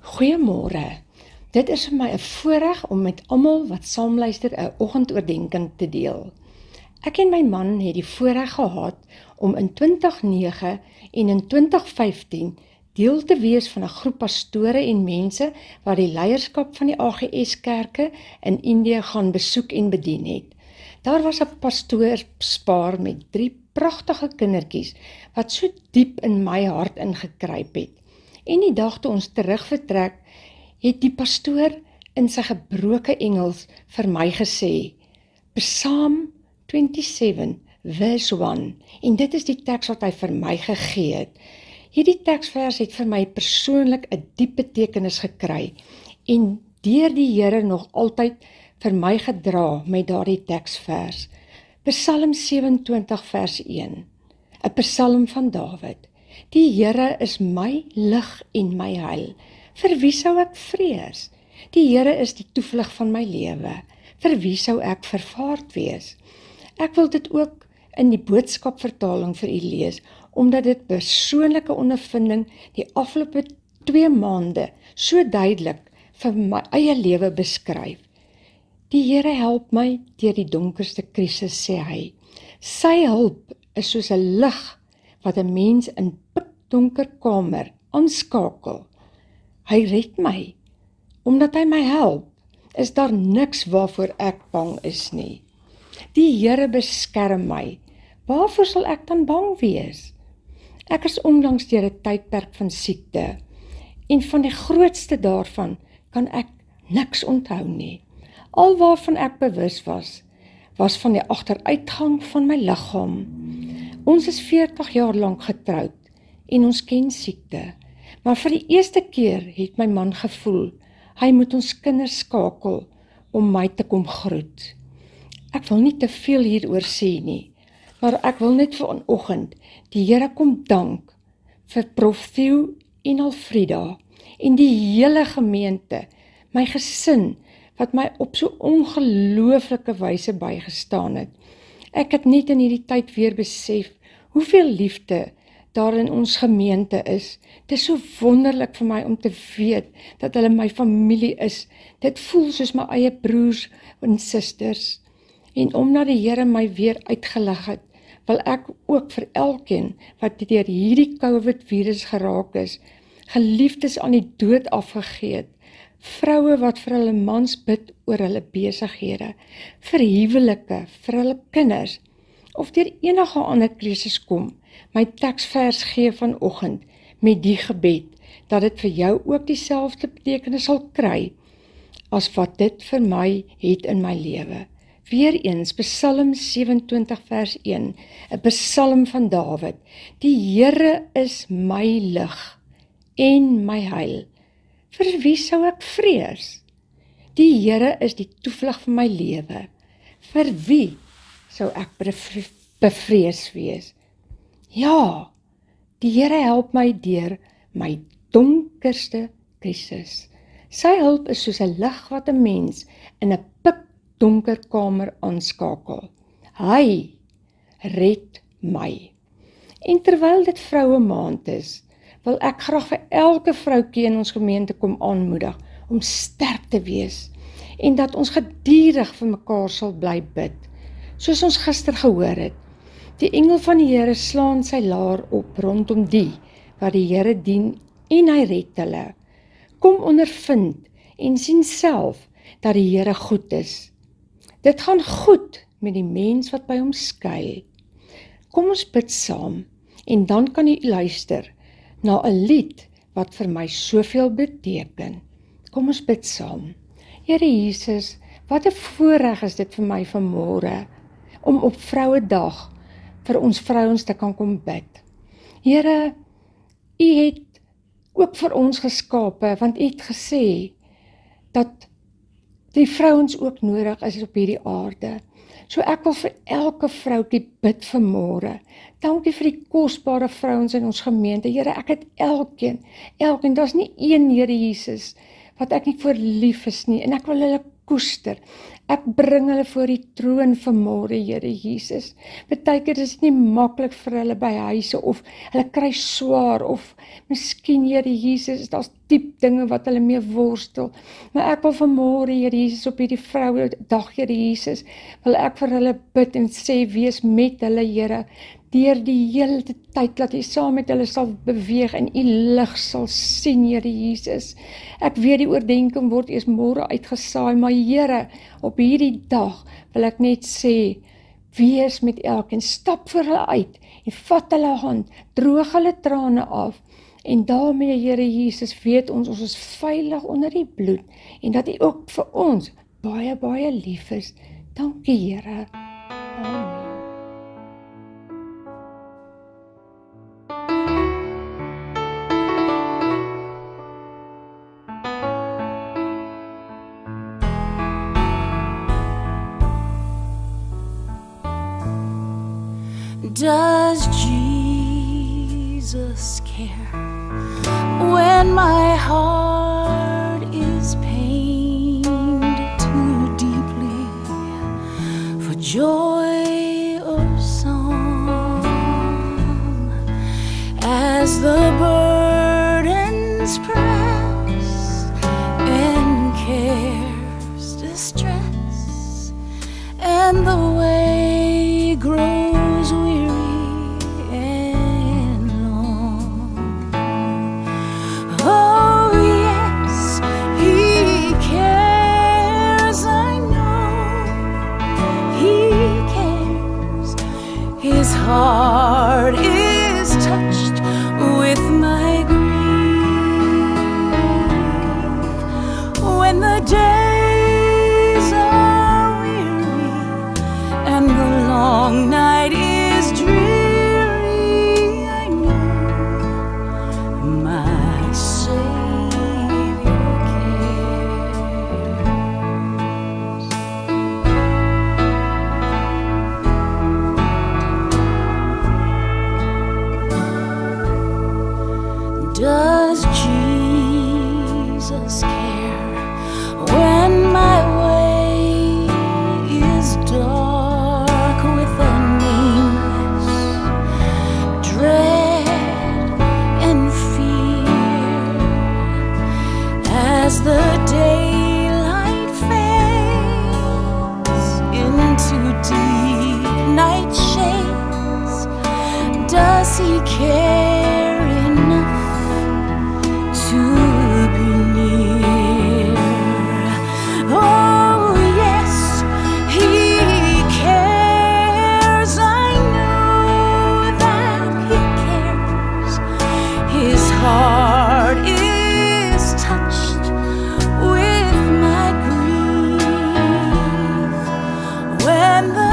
Goeiemôre. Dit is vir my 'n voorreg om met almal wat saamluister 'n oggendoordenkings te deel. Ek en my man het die voorreg gehad om in 2009 en in 2015 deel te wees van 'n groep pastore en mense wat die leierskap van die AGS kerke in Indië gaan besoek en bedien het. Daar was 'n pastoorspaar met 3 pragtige kindertjies wat so diep in my hart ingekruip het. En die dag toe ons terug vertrek, het die pastoor in sy gebroke Engels vir my gesê, Psalm 27 verse 1, en dit is die teks wat hy vir my gegee het. Hierdie teksvers het vir my persoonlik 'n diep betekenis gekry en deur die Here nog altyd vir my gedra met daardie teksvers. Psalm 27 vers 1, 'n psalm van Dawid. Die Here is my lig en my heil. Vir wie sou ek vrees? Die Here is die toevlug van my lewe. Vir wie sou ek vervaard wees? Ek wil dit ook in die boodskapvertaling vir u lees, omdat dit persoonlike ondervinding die afgelope 2 maande so duidelik vir my eie lewe beskryf. Die Here help my deur die donkerste krisis, sê hy. Sy hulp is soos 'n lig wat 'n mens in pikdonker kamer aanskakel. Hy red my. Omdat hy my help, is daar niks waarvoor ek bang is nie. Die Here beskerm my. Waarvoor sal ek dan bang wees? Ek is onlangs deur 'n tydperk van siekte, en van die grootste daarvan kan ek niks onthou nie. Al waarvan ek bewus was van die agteruitgang van my liggaam. Ons is 40 jaar lank getroud en ons ken siekte, maar vir die eerste keer het my man gevoel, hy moet ons kinders skakel om my te kom groet. Ek wil nie te veel hieroor sê nie, maar ek wil net vanoggend die Here kom dank vir Prof Theo en Alfrida en die hele gemeente, my gesin, wat my op so ongelooflike wyse bygestaan het. Ek het net in hierdie tyd weer besef, hoeveel liefde daar in ons gemeente is. Dit is so wonderlik vir my om te weet, dat hulle my familie is. Dit voel soos my eie broers en susters. En omdat die Here my weer uitgelig het, wil ek ook vir elkeen, wat deur hierdie COVID-virus geraak is, geliefdes aan die dood afgegee het, vroue wat vir hulle mans bid oor hulle besighede, vir huwelike, vir hulle kinders, of deur enige ander krisis kom, my teksvers gee vanoggend met die gebed, dat dit vir jou ook dieselfde betekenis sal kry, as wat dit vir my het in my lewe. Weereens, Psalm 27 vers 1, 'n psalm van Dawid. Die Here is my lig en my heil. Vir wie sou ek vrees? Die Here is die toevlug van my lewe. Vir wie sou ek bevrees wees? Ja, die Here help my deur my donkerste krisis. Sy hulp is soos 'n lig wat 'n mens in 'n pikdonker kamer aanskakel. Hy red my. En terwyl dit vroue maand is, wil ek graag vir elke vroukie in ons gemeente kom aanmoedig om sterk te wees en dat ons gedurig vir mekaar sal bly bid. Soos ons gister gehoor het, die engel van die Here slaan sy laar op rondom die wat die Here dien en hy red hulle. Kom ondervind en sien self dat die Here goed is. Dit gaan goed met die mens wat by hom skuil. Kom ons bid saam en dan kan u luister na 'n lied wat vir my soveel beteken. Kom ons bid saam. Here Jesus, wat 'n voorreg is dit vir my vanmôre om op Vrouedag vir ons vrouens te kan kom bid. Here, u het ook vir ons geskape, want u het gesê dat die vrouens ook nodig is op hierdie aarde. So ek wil vir elke vroukie bid vanmôre. Dankie vir die kosbare vrouens in ons gemeente. Here, ek het elkeen, daar's nie een, Here Jesus, wat ek nie voor lief is nie, en ek wil hulle koester. Ek bring hulle voor die troon vanmôre, Here Jesus. Partykeer is dit nie maklik vir hulle by huise of hulle kry swaar of miskien, Here Jesus, daar's diep dinge wat hulle mee worstel. Maar ek wil vanmôre, Here Jesus, op hierdie vroue dag, Here Jesus, wil ek vir hulle bid en sê, wees met hulle, Here, deur die hele tyd, dat jy saam met hulle sal beweeg en u lig sal sien, Here Jesus. Ek weet die oordenking word eers môre uitgesaai, maar Here, op hierdie dag wil ek net sê, wees met elkeen, stap vir hulle uit en vat hulle hand, droog hulle trane af. En daarmee, Here Jesus, weet ons is veilig onder die bloed en dat U ook vir ons baie, baie lief is. Dankie, Here. Amen. Does Jesus care when my heart is pained too deeply for joy or song? As the burdens press and cares distress and the way grows weary and long. Oh yes, He cares, I know He cares. His heart is touched with my grief. When the days are weary and the long night is dreary, I know my Savior cares. Does Jesus care when my way is dark with a nameless dread and fear? As the daylight fades into deep night shades, does He care enough to be near? Oh yes, He cares, I know that He cares. His heart is touched with my grief. When the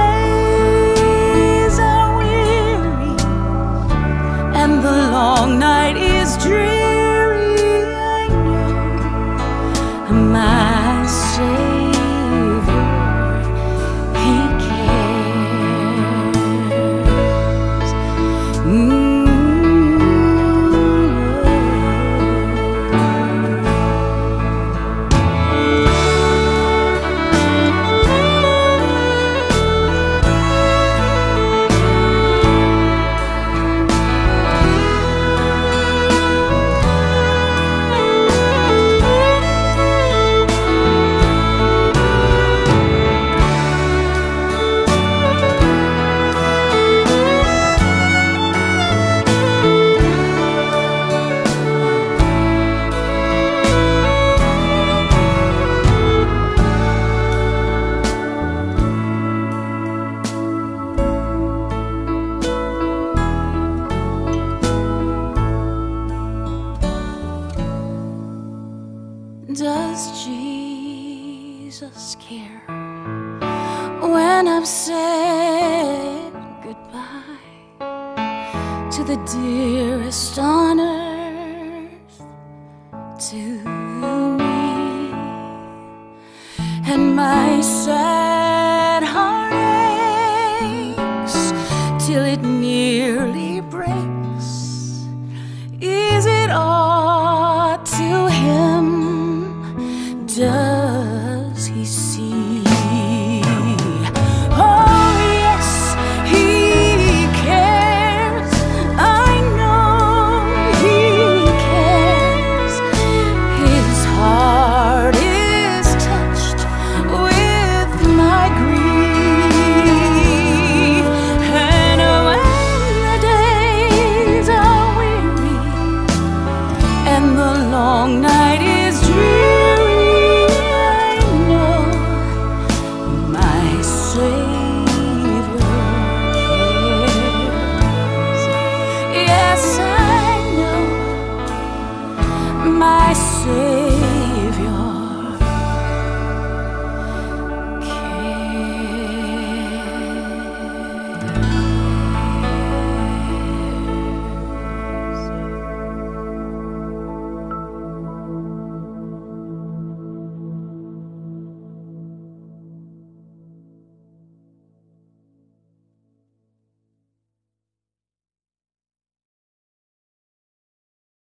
days are weary and the long night is dreary, I know my Savior, He cares. Does Jesus care when I've said goodbye to the dearest on earth to me, and my sad heart aches till it nearly breaks? Is it aught to Him? Does He see long night is dreary, I know my Savior cares. Yes, I know my Savior